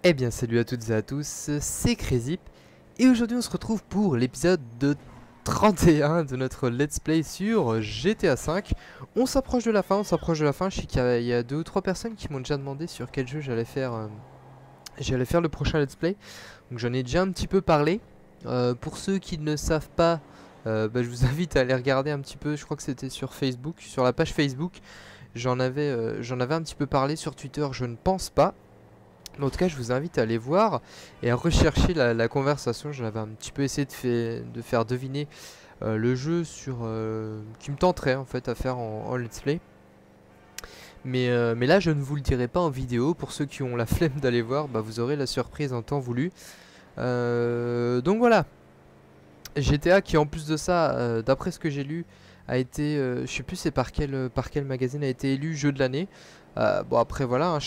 Eh bien salut à toutes et à tous, c'est Crazyp et aujourd'hui on se retrouve pour l'épisode de 31 de notre let's play sur GTA V. On s'approche de la fin, je sais qu'il y a 2 ou 3 personnes qui m'ont déjà demandé sur quel jeu j'allais faire le prochain let's play. Donc j'en ai déjà un petit peu parlé. Pour ceux qui ne savent pas, je vous invite à aller regarder un petit peu, je crois que c'était sur Facebook, sur la page Facebook. J'en avais un petit peu parlé sur Twitter, je ne pense pas. Mais en tout cas, je vous invite à aller voir et à rechercher la conversation. J'avais un petit peu essayé de faire deviner le jeu qui me tenterait en fait à faire en let's play. Mais là, je ne vous le dirai pas en vidéo. Pour ceux qui ont la flemme d'aller voir, vous aurez la surprise en temps voulu. Donc voilà. GTA qui en plus de ça, d'après ce que j'ai lu, a été, je sais plus c'est par quel magazine a été élu jeu de l'année. Bon après voilà, hein,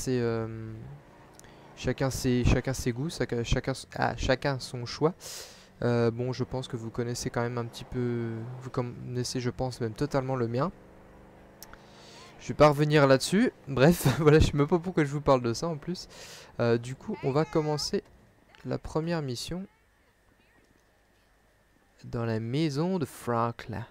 chacun ses goûts, chacun son choix. Bon, je pense que vous connaissez quand même un petit peu, vous connaissez, je pense, même totalement le mien. Je vais pas revenir là-dessus. Bref, voilà, je sais même pas pourquoi je vous parle de ça en plus. Du coup, on va commencer la première mission dans la maison de Frank là.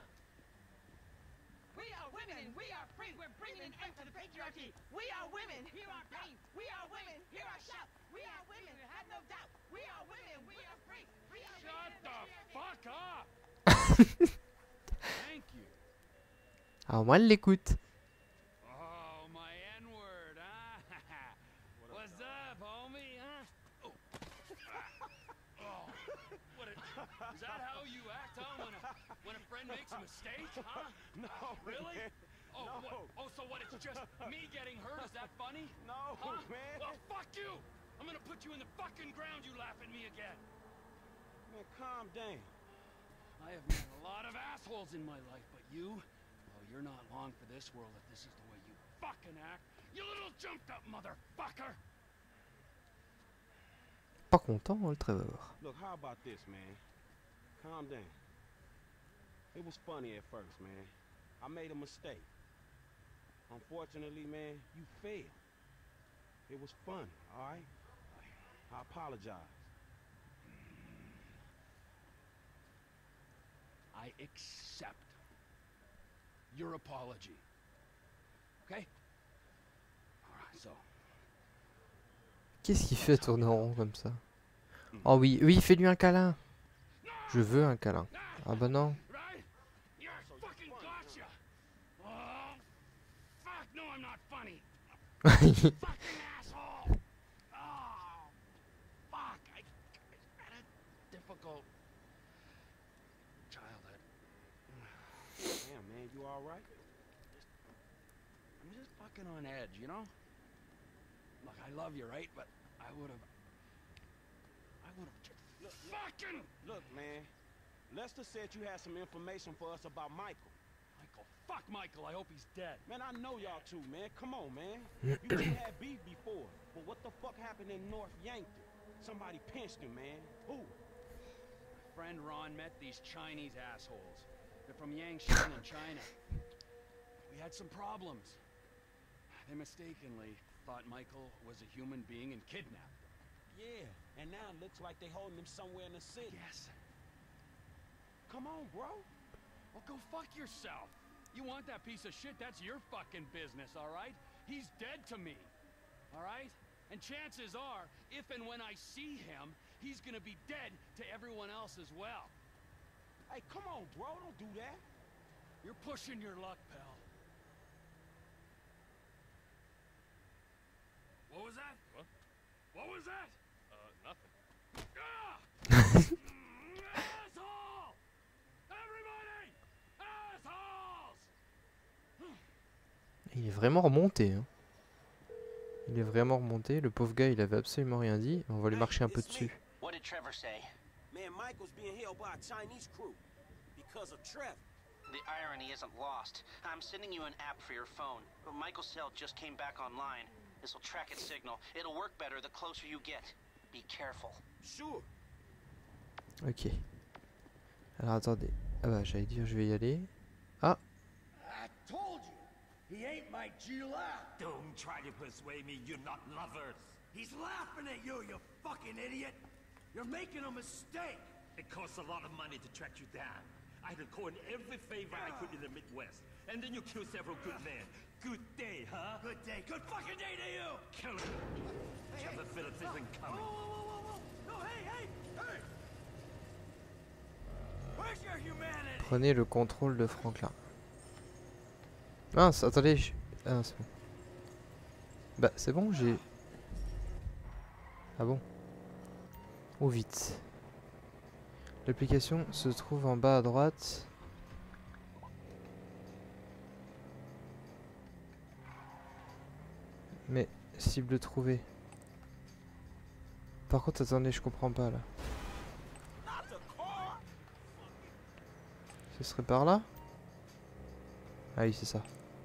Alors moi, elle l'écoute. Oh, my N-word, huh? What's up, homie, huh? Oh. Oh. Is that how you act, huh? When a friend makes a mistake, huh? No, Really? man. Oh, No. what? Oh, so what? It's just me getting hurt? Is that funny? No, Huh? man. Well, fuck you! I'm gonna put you in the fucking ground, you laugh at me again. Man, calm down. I have met a lot of assholes in my life, but you? Oh, you're not long for this world if this is the way you fucking act. You little jumped up motherfucker! Pas content, hein, le Trevor. Look, how about this, man? Calm down. It was funny at first, man. I made a mistake. Unfortunately, man, you failed. It was fun, all right? I apologize. I accept your apology. Okay? Alright, so. Qu'est-ce qu'il fait tourner en rond comme ça? Oh oui, oui, fais-lui un câlin. Je veux un câlin. Ah bah non. Right? You're fucking gotcha! Oh, fuck, no, I'm not funny! Fucking asshole! Oh, fuck, I had a difficult childhood. Damn, man, you all right? I'm just fucking on edge, you know? Look, I love you, right? But I would've just fucking... Look, man. Lester said you had some information for us about Michael. Michael, fuck Michael, I hope he's dead. Man, I know y'all two, man. Come on, man. You two had beef before. But what the fuck happened in North Yankton? Somebody pinched him, man. Who? My friend Ron met these Chinese assholes. They're from Yangshan in China. We had some problems. They mistakenly thought Michael was a human being and kidnapped him. Yeah, and now it looks like they holding him somewhere in the city. Yes. Come on, bro. Well, go fuck yourself. You want that piece of shit, that's your fucking business, alright? He's dead to me, alright? And chances are, if and when I see him, he's gonna be dead to everyone else as well. Hey, come on, bro. Don't do that. You're pushing your luck, pal. What was that? What? What was that? Nothing. Ah! Asshole! Everybody! Assholes! Il est vraiment remonté. Hein. Il est vraiment remonté. Le pauvre gars, il avait absolument rien dit. On va lui marcher un peu dessus. What did Trevor say? Man, Michael's being held by a Chinese crew because of Trevor. The irony isn't lost. I'm sending you an app for your phone. Michael's cell just came back online. This will track its signal. It'll work better the closer you get. Be careful. Sure. Ok. Alors attendez. Ah bah j'allais dire je vais y aller. Ah. I told you, he ain't my Gila. Don't try to persuade me you're not lovers. He's laughing at you, you fucking idiot. You're making a mistake. It costs a lot of money to track you down. I had caught in every favor I could in the Midwest. And then you killed several good men. Good day, huh? Good day. Good fucking day to you. Kill him. Trevor Phillips isn't coming. Whoa. No, hey. Where's your humanity? Prenez le contrôle de Franklin. Mince, attendez. Ah, c'est bon. Bah, c'est bon, j'ai... Ah bon? Oh, vite. L'application se trouve en bas à droite. Mais, cible trouvée. Par contre, attendez, je comprends pas là. Ce serait par là? Ah oui, c'est ça.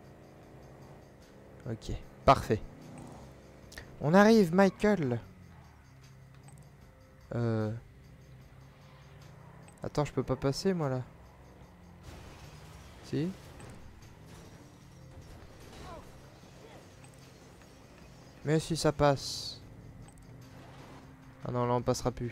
Ok, parfait. On arrive, Michael. Attends, je peux pas passer, moi, là. Si? Mais si ça passe. Ah non, là, on passera plus.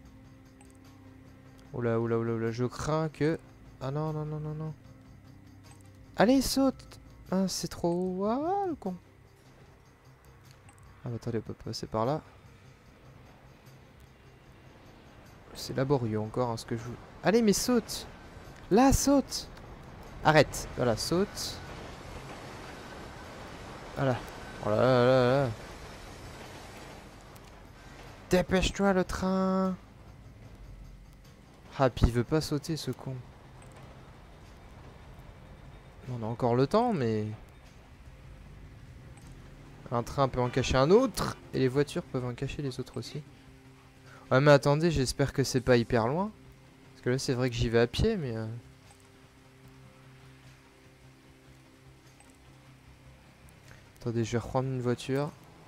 Oula, je crains que... Ah non. Allez, saute! Ah, c'est trop haut. Ah, le con. Ah, bah, attendez, on peut passer par là. C'est laborieux encore, hein, ce que je vous... Allez, mais saute! Là, saute! Arrête! Voilà, saute. Voilà. Oh là. Dépêche-toi, le train! Ah, puis il veut pas sauter, ce con. On a encore le temps, mais... Un train peut en cacher un autre, et les voitures peuvent en cacher les autres aussi. Ouais, mais attendez, j'espère que c'est pas hyper loin. Parce que là, c'est vrai que j'y vais à pied, mais... Attendez, je vais reprendre une voiture.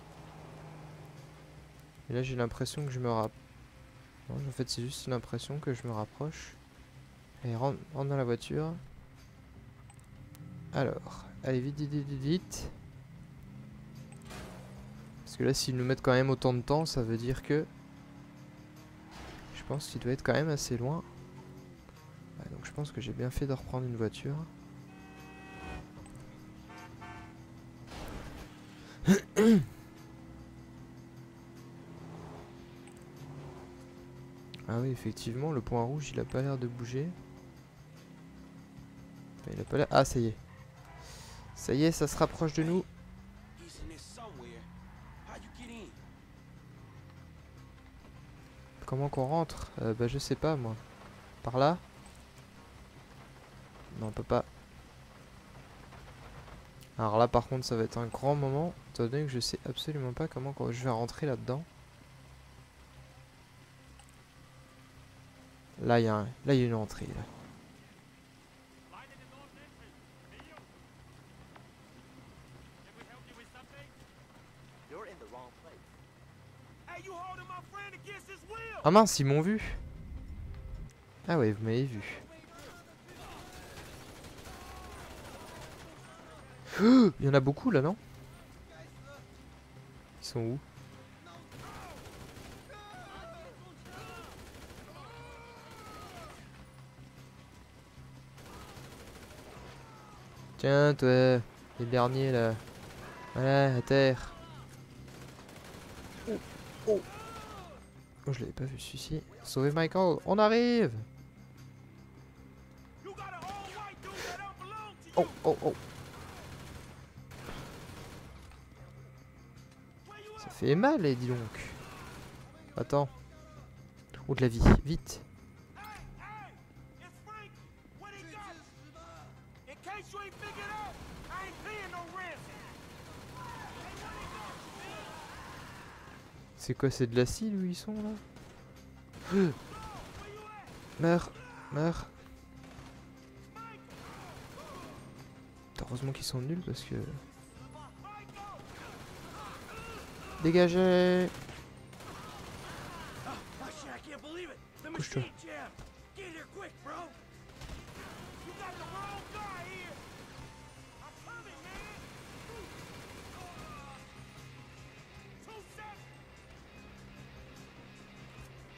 Et là, j'ai l'impression que je me rapproche. Non, en fait, c'est juste une impression que je me rapproche. Allez, rentre dans la voiture. Alors, allez, vite. Parce que là, s'ils nous mettent quand même autant de temps, ça veut dire que... Je pense qu'il doit être quand même assez loin. Ouais, donc je pense que j'ai bien fait de reprendre une voiture. Ah oui, effectivement, le point rouge, il a pas l'air de bouger. Enfin, il a pas l'air... Ah, ça y est. Ça y est, ça se rapproche de nous. Comment qu'on rentre? Bah je sais pas moi. Par là? Non, on peut pas. Alors là par contre ça va être un grand moment, étant donné que je sais absolument pas comment je vais rentrer là-dedans. Là il y a une entrée là. Ah mince, ils m'ont vu. Ah ouais, vous m'avez vu. Il y en a beaucoup là, non? Ils sont où? Tiens, toi, les derniers là. Voilà, à terre. Oh, je l'avais pas vu celui-ci. Sauvez Michael, on arrive! Oh. Ça fait mal, dis donc. Attends. Oh, de la vie, vite. C'est quoi, c'est de l'acide où ils sont là? Meurs. Heureusement qu'ils sont nuls parce que... Dégagez! Couche-toi.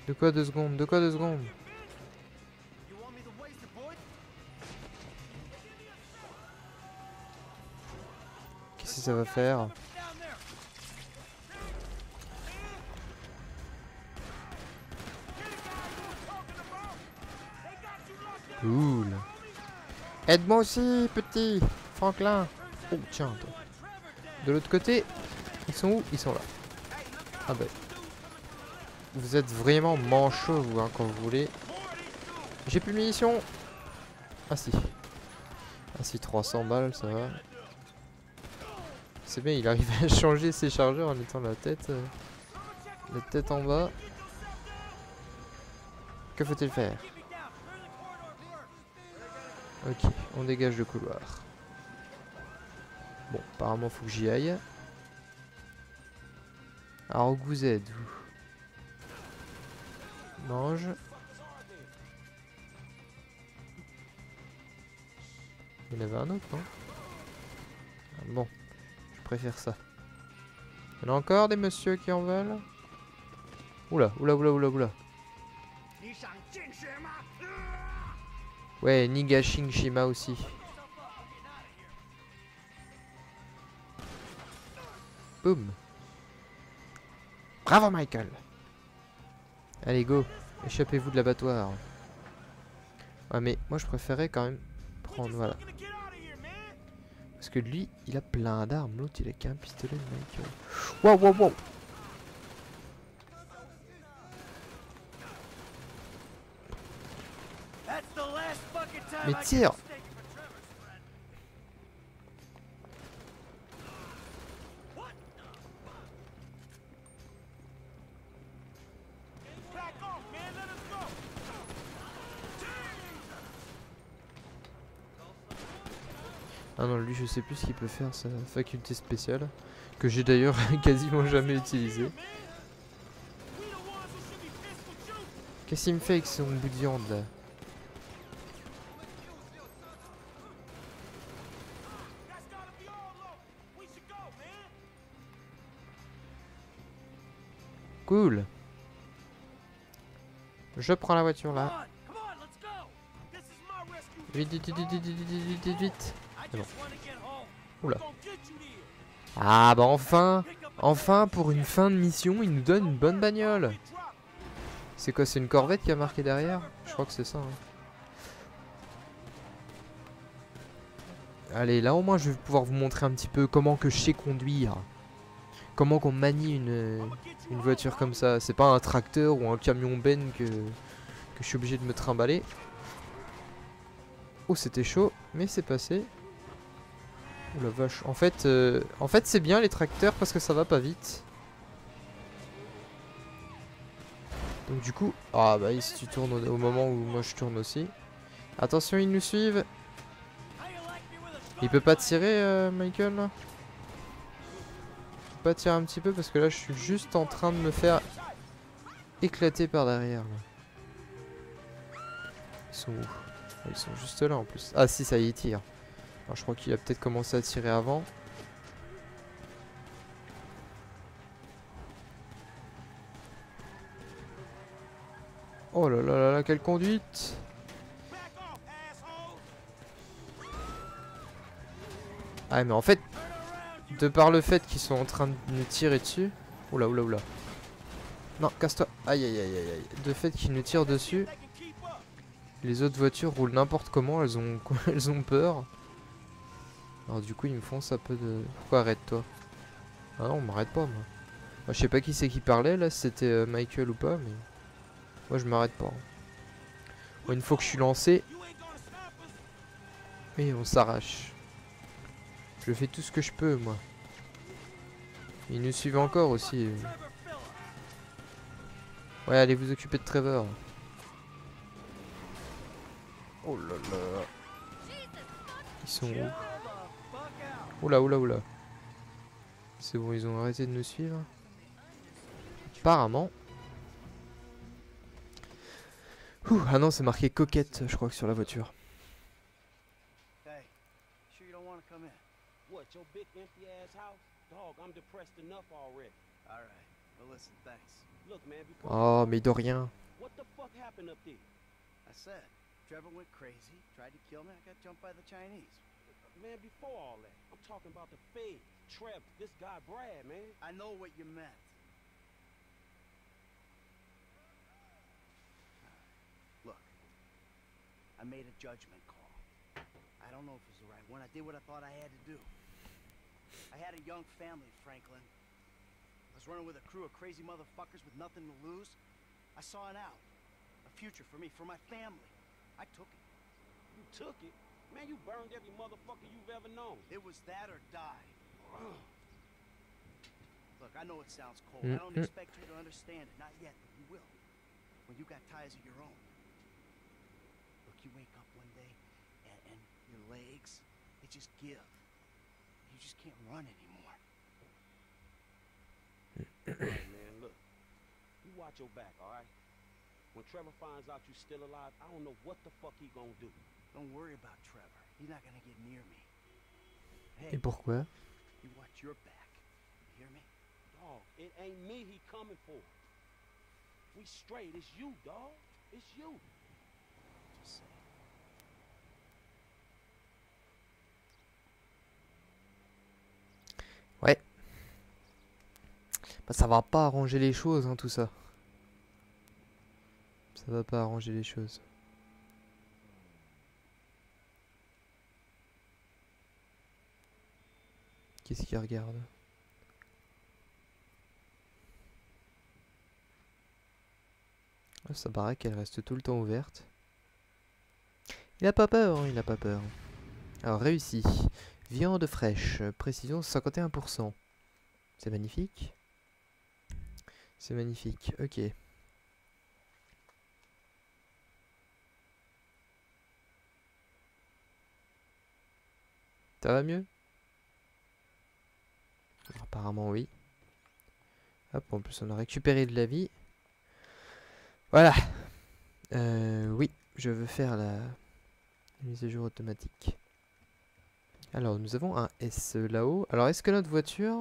De quoi 2 secondes? De quoi 2 secondes? Qu'est-ce que ça va faire? Cool. Aide-moi aussi, petit Franklin. Oh, tiens, toi. De l'autre côté, ils sont où? Ils sont là. Ah bah. Vous êtes vraiment manchot, vous, hein, quand vous voulez. J'ai plus de munitions. Ah si. Ah si, 300 balles, ça va. C'est bien, il arrive à changer ses chargeurs en mettant la tête en bas. Que faut-il faire? Ok, on dégage le couloir. Bon, apparemment faut que j'y aille. Alors où vous êtes, vous? Mange. Il y en avait un autre, non? Ah, bon, je préfère ça. Il y en a encore des messieurs qui en veulent? Oula, oula, oula, oula, oula. Ouais, Nigashingshima aussi. Boum. Bravo Michael. Allez go, échappez-vous de l'abattoir. Ouais mais moi je préférais quand même prendre, voilà. Parce que lui, il a plein d'armes, l'autre il a qu'un pistolet le mec. Wow wow wow. Mais tire. Ah non, lui je sais plus ce qu'il peut faire, sa faculté spéciale. Que j'ai d'ailleurs quasiment jamais utilisée. Qu'est-ce qu'il me fait avec son bout de viande là? Cool. Je prends la voiture là. Vite, vite, vite, vite, vite, vite, vite, vite. C'est bon. Oula. Ah bah enfin. Enfin, pour une fin de mission, il nous donne une bonne bagnole. C'est quoi, c'est une Corvette qui a marqué derrière? Je crois que c'est ça. Hein. Allez, là au moins je vais pouvoir vous montrer un petit peu comment que je sais conduire. Comment qu'on manie une voiture comme ça. C'est pas un tracteur ou un camion ben que je suis obligé de me trimballer. Oh, c'était chaud, mais c'est passé. Oh la vache. En fait c'est bien les tracteurs parce que ça va pas vite. Donc du coup... Ah bah si tu tournes au moment où moi je tourne aussi. Attention, ils nous suivent. Il peut pas tirer, Michael là? Il peut pas tirer un petit peu parce que là je suis juste en train de me faire éclater par derrière là. Ils sont où? Ils sont juste là en plus. Ah si, ça y est, il tire. Alors, je crois qu'il a peut-être commencé à tirer avant. Oh là là là là, quelle conduite! Ah mais en fait, de par le fait qu'ils sont en train de nous tirer dessus... Oula oula oula. Non, casse-toi. Aïe aïe aïe aïe aïe. De fait qu'ils nous tirent dessus, les autres voitures roulent n'importe comment, elles ont peur. Alors du coup ils me font ça peu de... Pourquoi arrête-toi? Ah non, on m'arrête pas moi. Moi je sais pas qui c'est qui parlait là, si c'était Michael ou pas, mais... Moi je m'arrête pas. Bon, une fois que je suis lancé... Et on s'arrache. Je fais tout ce que je peux moi. Ils nous suivent encore aussi. Ouais, allez vous occuper de Trevor. Oh là là. Ils sont où? Oula oula oula. C'est bon, ils ont arrêté de nous suivre. Apparemment. Ouh, ah non, c'est marqué coquette, je crois que sur la voiture. What, your big empty ass house? Dog, I'm depressed enough already. All right. Well, listen, thanks. Look, man, before Oh, mais de rien. what the fuck happened up there? I said, Trevor went crazy, tried to kill me. I got jumped by the Chinese. Man, before all that, I'm talking about the feds, Trevor, this guy Brad, man. I know what you meant. Look, I made a judgment call. I don't know if it was the right one. I did what I thought I had to do. I had a young family, Franklin. I was running with a crew of crazy motherfuckers with nothing to lose. I saw an out. A future for me, for my family. I took it. You took it? Man, you burned every motherfucker you've ever known. It was that or die. Look, I know it sounds cold. I don't expect you to understand it. Not yet, but you will. When you got ties of your own. Look, you wake up one day and your legs, they just give. You just can't run anymore. Hey, man, look. You watch your back, all right? When Trevor finds out you're still alive, I don't know what the fuck he gonna do. Don't worry about Trevor. He's not gonna get near me. Et Hey, pourquoi? you watch your back. You hear me? Dog, it ain't me he coming for. We straight. It's you, dog. It's you. Just say. Ouais. Bah, ça va pas arranger les choses, hein, tout ça. Ça va pas arranger les choses. Qu'est-ce qu'il regarde? Ah, ça paraît qu'elle reste tout le temps ouverte. Il a pas peur, hein, il a pas peur. Alors, réussi. Viande fraîche, précision 51%. C'est magnifique. C'est magnifique, ok. Ça va mieux? Alors, apparemment oui. Hop, en plus on a récupéré de la vie. Voilà. Oui, je veux faire la mise à jour automatique. Alors, nous avons un S là-haut. Alors, est-ce que notre voiture...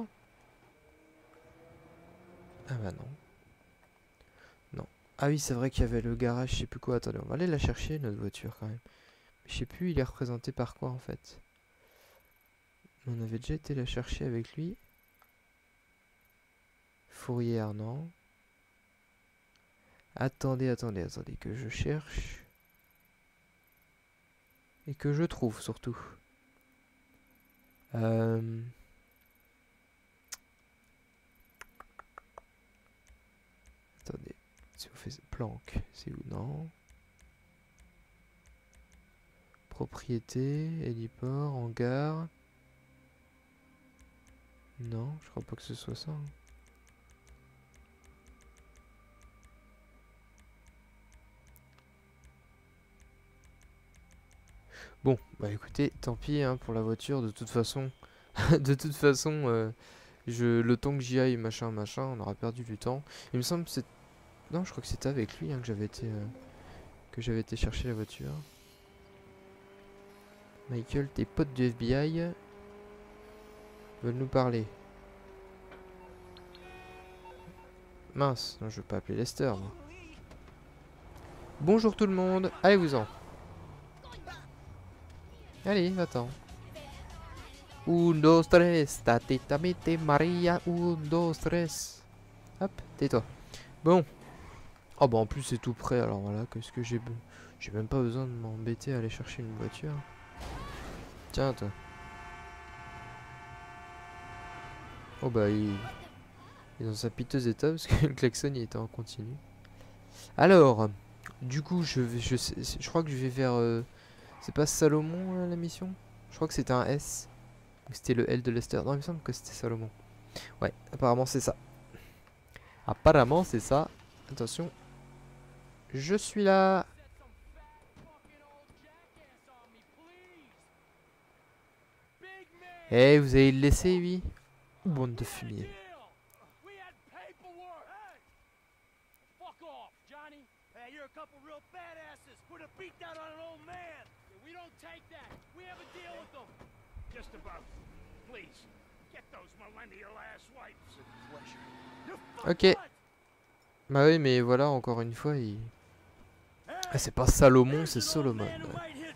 Ah bah non. Non. Ah oui, c'est vrai qu'il y avait le garage, je sais plus quoi. Attendez, on va aller la chercher, notre voiture, quand même. Je sais plus, il est représenté par quoi, en fait. On avait déjà été la chercher avec lui. Fourrière, non. Attendez, que je cherche. Et que je trouve, surtout. Attendez, si on fait planque, c'est où? Non. Propriété, héliport, hangar. Non, je crois pas que ce soit ça. Hein. Bon, bah écoutez, tant pis hein, pour la voiture, de toute façon. De toute façon, le temps que j'y aille, machin, on aura perdu du temps. Il me semble que c'est... Non, je crois que c'était avec lui hein, que j'avais été chercher la voiture. Michael, tes potes du FBI veulent nous parler. Mince, non, je veux pas appeler Lester, moi. Bonjour tout le monde, allez-vous-en. Allez, va-t'en. Un, dos, tres, tatita, mete, Maria, un, dos, tres. Hop, tais-toi. Bon. Oh bah en plus c'est tout prêt, alors voilà, qu'est-ce que j'ai... J'ai même pas besoin de m'embêter à aller chercher une voiture. Tiens, toi. Oh bah il est dans sa piteuse état parce que le klaxon il était en continu. Alors, du coup je crois que je vais vers... c'est pas Salomon la mission? Je crois que c'était un S. C'était le L de Lester. Non il me semble que c'était Salomon. Ouais, apparemment c'est ça. Apparemment c'est ça. Attention. Je suis là. Eh, vous allez le laisser, lui? Bande de fumier. Hey, you're a couple real badasses. Put a beat down on an old man. We don't take that. We have a deal with them. Just about. Please, get those millennial ass wipes. It's a pleasure. Ok. Bah oui, mais voilà, encore une fois, il... Ah, c'est pas Salomon, c'est Solomon. Ouais.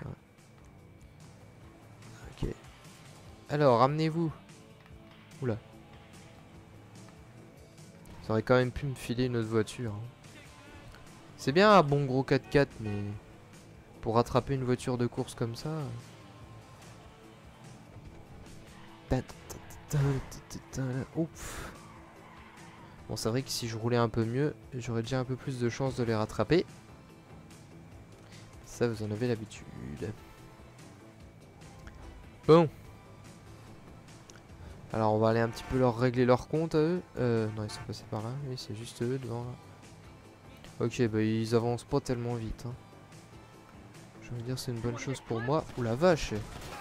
Ok. Alors, ramenez-vous. Oula. Ça aurait quand même pu me filer une autre voiture. Hein. C'est bien un bon gros 4x4, mais... Pour rattraper une voiture de course comme ça... Ouf. Bon, c'est vrai que si je roulais un peu mieux, j'aurais déjà un peu plus de chances de les rattraper. Ça, vous en avez l'habitude. Bon. Alors, on va aller un petit peu leur régler leur compte à eux. Non, ils sont passés par là. Oui, c'est juste eux devant là. Ok, bah ils avancent pas tellement vite. Hein. Je veux dire, c'est une bonne chose pour moi. Ouh la vache.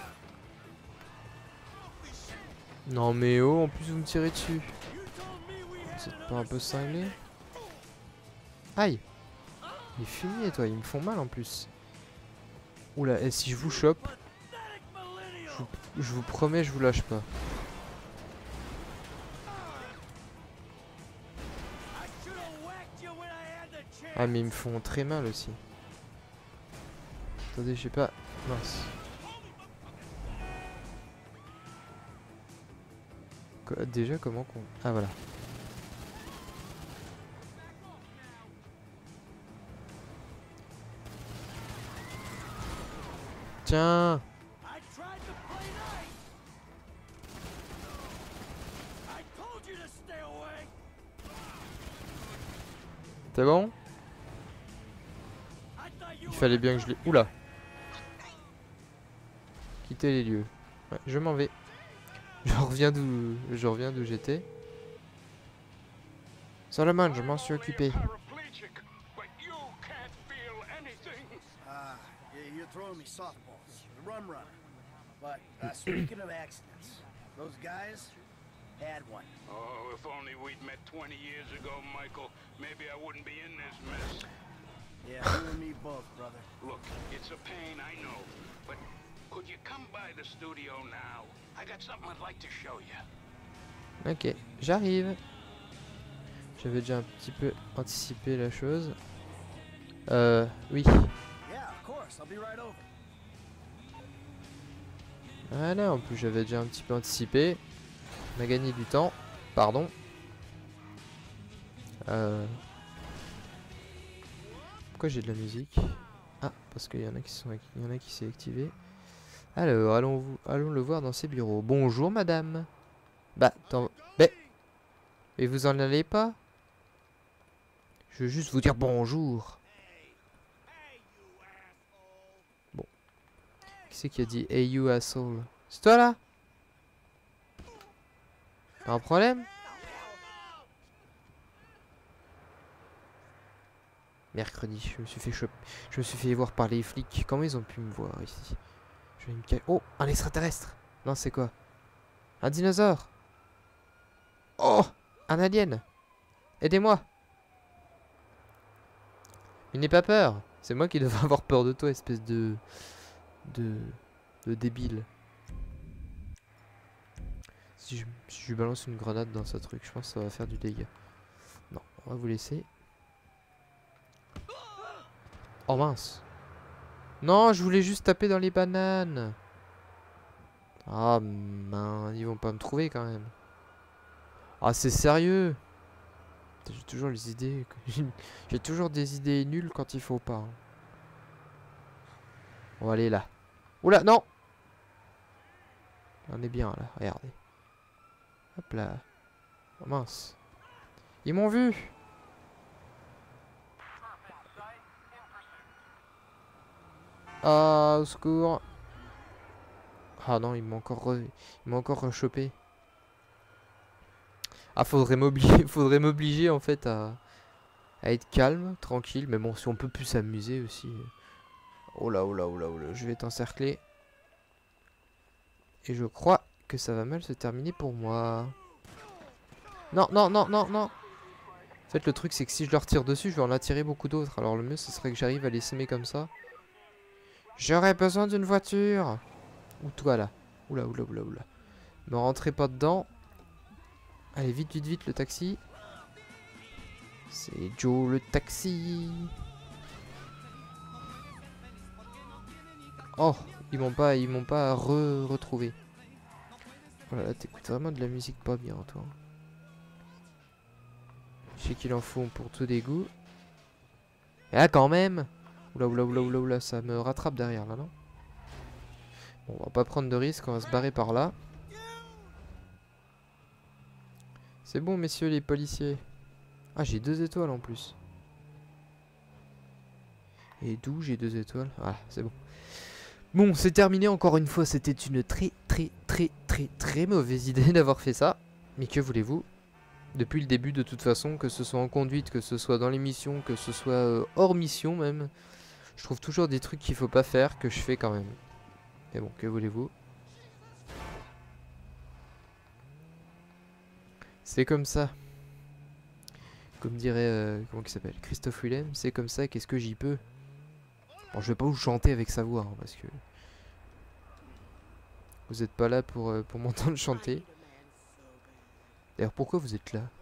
Non mais oh, en plus vous me tirez dessus. C'est pas un peu cinglé? Aïe. Il est fini toi, ils me font mal en plus. Oula, et si je vous chope, je vous promets, je vous lâche pas. Ah mais ils me font très mal aussi. Attendez, je sais pas. Mince. Déjà comment qu'on... Ah voilà. Tiens. C'est bon? Il fallait bien que je les... Oula. Quitter les lieux. Ouais, je m'en vais. Je reviens d'où j'étais. Solomon, je m'en suis occupé. You're throwing me softballs. The rum runner. But speaking of accidents, those guys had one. Oh, if only we'd met 20 years ago, Michael, maybe I wouldn't be in this mess. Yeah, you and me both, brother. Look, it's a pain, I know, but could you come by the studio now? I got something I'd like to show you. Ok, j'arrive. J'avais déjà un petit peu anticipé la chose. Oui. Yeah, of course. I'll be right over. Voilà, en plus j'avais déjà un petit peu anticipé. On a gagné du temps. Pardon. Pourquoi j'ai de la musique? Ah, parce qu'il y en a qui s'est activé. Alors, allons le voir dans ses bureaux. Bonjour madame. Bah, et vous en allez pas? Je veux juste vous dire bonjour. Bon. Qui c'est qui a dit hey you asshole? C'est toi là? Pas un problème? Mercredi, je me suis fait choper. Je me suis fait voir par les flics. Comment ils ont pu me voir ici? Je vais me calmer. Oh, un extraterrestre. Non, c'est quoi? Un dinosaure. Oh, un alien. Aidez-moi. Il n'est pas peur. C'est moi qui devrais avoir peur de toi, espèce de débile. Si je balance une grenade dans ce truc, je pense que ça va faire du dégât. Non, on va vous laisser. Oh mince. Non, je voulais juste taper dans les bananes. Ah mince, ils vont pas me trouver quand même. Ah c'est sérieux. J'ai toujours les idées. J'ai toujours des idées nulles quand il faut pas. Hein. On va aller là. Oula, non. On est bien là, regardez. Hop là. Oh mince. Ils m'ont vu. Ah, au secours. Ah non, il m'a encore rechopé. Ah, faudrait m'obliger en fait à être calme, tranquille. Mais bon, si on peut plus s'amuser aussi. Oh là, oh là, oh là, oh là. Je vais t'encercler. Et je crois que ça va mal se terminer pour moi. Non, non, non, non, non. En fait, le truc, c'est que si je leur tire dessus, je vais en attirer beaucoup d'autres. Alors le mieux, ce serait que j'arrive à les semer comme ça. J'aurais besoin d'une voiture. Ou toi là. Oula, oula, oula, oula. Ne rentrez pas dedans. Allez, vite, vite, vite, le taxi. C'est Joe le taxi. Oh, ils m'ont pas retrouvé. Voilà, t'écoutes vraiment de la musique pas bien, toi. Je sais qu'il en faut pour tout dégoût. Et là, quand même. Oula, oula, oula, oula, oula, ça me rattrape derrière, là, non? Bon, on va pas prendre de risque, on va se barrer par là. C'est bon, messieurs les policiers. Ah, j'ai 2 étoiles en plus. Et d'où j'ai 2 étoiles? Ah, c'est bon. Bon, c'est terminé encore une fois. C'était une très mauvaise idée d'avoir fait ça. Mais que voulez-vous? Depuis le début, de toute façon, que ce soit en conduite, que ce soit dans l'émission, que ce soit hors mission même, je trouve toujours des trucs qu'il faut pas faire, que je fais quand même. Mais bon, que voulez-vous? C'est comme ça. Comme dirait, comment il s'appelle? Christophe Willem, c'est comme ça, qu'est-ce que j'y peux? Bon, je vais pas vous chanter avec sa voix, hein, parce que... Vous êtes pas là pour m'entendre chanter. D'ailleurs, pourquoi vous êtes là?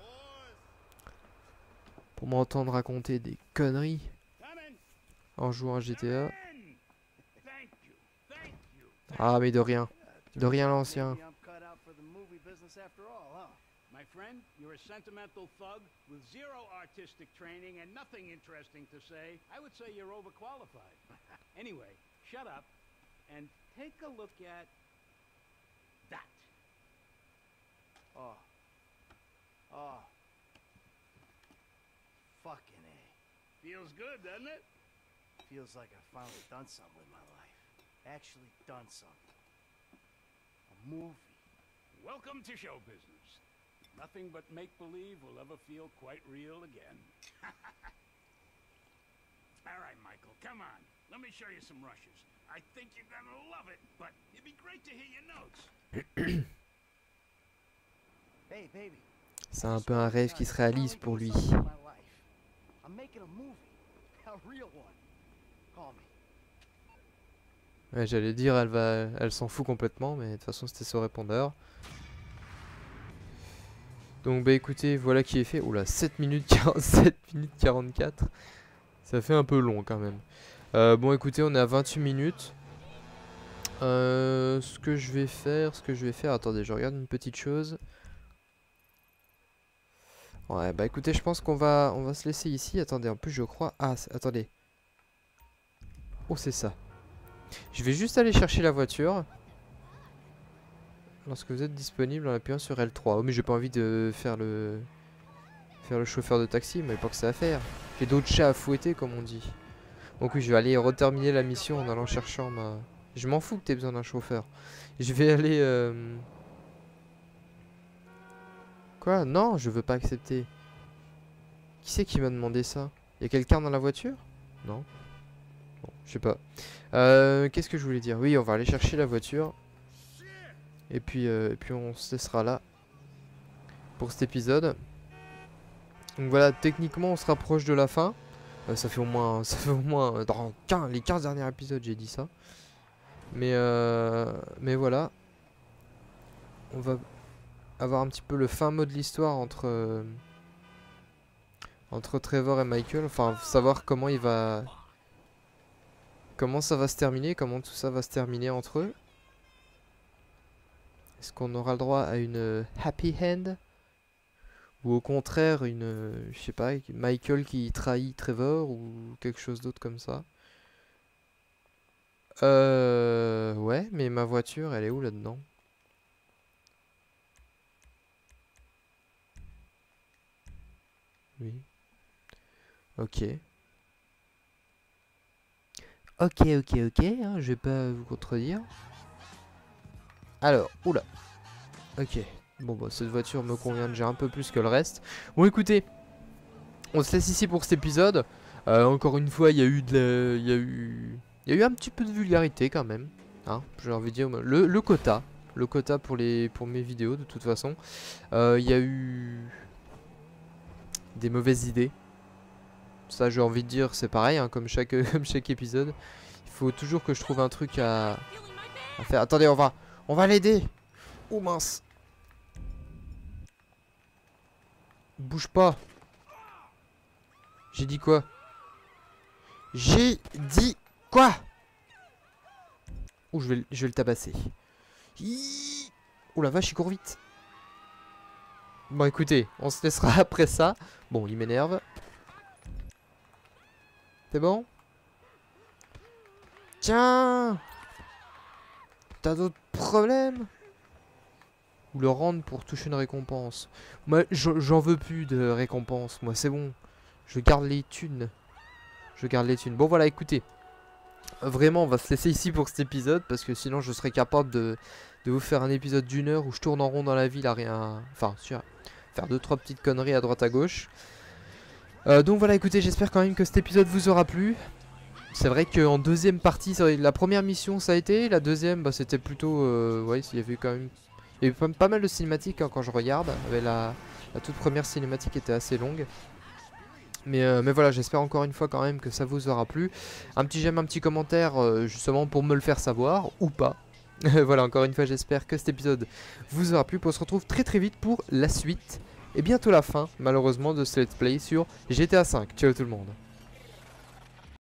Pour m'entendre raconter des conneries en jouant à GTA. Ah, mais de rien. De rien, l'ancien. My friend, you're a sentimental thug with zero artistic training and nothing interesting to say. I would say you're overqualified. Anyway, shut up and take a look at that. Oh. Oh. Fucking A. Feels good, doesn't it? Feels like I finally done something with my life. Actually done something. A movie. Welcome to show business. Nothing but make-believe will ever feel quite real again. All right, Michael, come on. Let me show you some rushes. I think you're gonna love it, but it'd be great to hear your notes. Hey, baby. C'est un peu un rêve qui se réalise pour lui. I'm making a movie. A real one. Call me. Ouais, j'allais dire, elle s'en fout complètement, mais de toute façon c'était son répondeur. Donc bah écoutez, voilà qui est fait. Oula, 7 minutes 44. Ça fait un peu long quand même. Bon écoutez, on est à 28 minutes. Ce que je vais faire, attendez, je regarde une petite chose. Ouais, bah écoutez, je pense qu'on va se laisser ici. Attendez, en plus je crois... Ah, attendez. Oh, c'est ça. Je vais juste aller chercher la voiture. Lorsque vous êtes disponible en appuyant sur L3. Oh, mais j'ai pas envie de faire le chauffeur de taxi, mais pas que ça à faire. J'ai d'autres chats à fouetter, comme on dit. Donc oui, je vais aller reterminer la mission en allant chercher ma... Je m'en fous que t'aies besoin d'un chauffeur. Je vais aller... Quoi? Non, je veux pas accepter. Qui c'est qui m'a demandé ça? Y a quelqu'un dans la voiture? Non. Bon, je sais pas. Qu'est-ce que je voulais dire? Oui, on va aller chercher la voiture. Et puis on se laissera là pour cet épisode. Donc voilà, techniquement on se rapproche de la fin. Ça fait au moins dans les 15 derniers épisodes j'ai dit ça. Mais voilà. On va avoir un petit peu le fin mot de l'histoire entre Trevor et Michael. Enfin, savoir comment ça va se terminer, comment tout ça va se terminer entre eux. Est-ce qu'on aura le droit à une happy end? Ou au contraire, je sais pas, Michael qui trahit Trevor ou quelque chose d'autre comme ça? Ouais, mais ma voiture, elle est où là-dedans? Oui. Ok. Ok, hein, je vais pas vous contredire. Alors, oula. Ok. Bon, bah, cette voiture me convient déjà un peu plus que le reste. Bon, écoutez. On se laisse ici pour cet épisode. Encore une fois, il y a eu un petit peu de vulgarité quand même. Hein, j'ai envie de dire. Le quota. Le quota pour mes vidéos, de toute façon. Il y a eu des mauvaises idées. Ça, j'ai envie de dire, c'est pareil, hein, comme chaque épisode. Il faut toujours que je trouve un truc à faire. Attendez, on va l'aider. Oh mince. Bouge pas. J'ai dit quoi? J'ai dit quoi? Ouh, je vais le tabasser. Oh la vache, il court vite. Bon, écoutez, on se laissera après ça. Bon, il m'énerve. C'est bon? Tiens! T'as d'autres problèmes? Ou le rendre pour toucher une récompense. Moi, j'en veux plus de récompense. Moi, c'est bon. Je garde les thunes. Je garde les thunes. Bon, voilà, écoutez. Vraiment, on va se laisser ici pour cet épisode. Parce que sinon, je serais capable de vous faire un épisode d'1 heure où je tourne en rond dans la ville à rien... Enfin, faire 2-3 petites conneries à droite à gauche. Donc voilà, écoutez, j'espère quand même que cet épisode vous aura plu. C'est vrai qu'en deuxième partie, la première mission ça a été. La deuxième, bah, c'était plutôt... ouais, il y avait quand même... Il y avait pas mal de cinématiques hein, quand je regarde. La toute première cinématique était assez longue. Mais voilà, j'espère encore une fois quand même que ça vous aura plu. Un petit j'aime, un petit commentaire justement pour me le faire savoir ou pas. Voilà, encore une fois, j'espère que cet épisode vous aura plu. On se retrouve très très vite pour la suite. Et bientôt la fin, malheureusement, de ce let's play sur GTA 5. Ciao tout le monde.